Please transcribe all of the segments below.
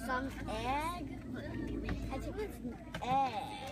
some egg. I think it's an egg.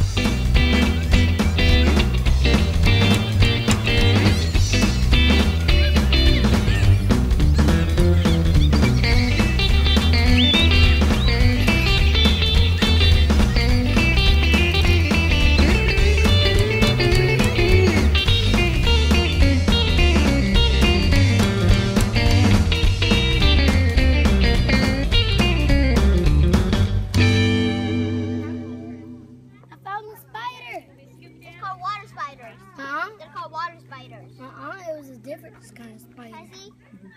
They're called water spiders. It was a different kind of spider. Can I see?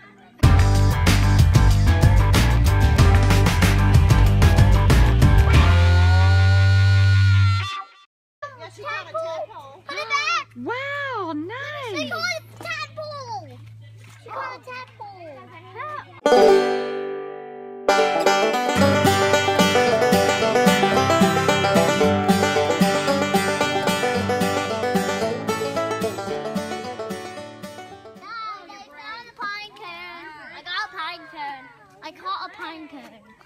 Tadpole! Put it back! Wow, nice! She called it tadpole! She called it tadpole! I caught a pine cone.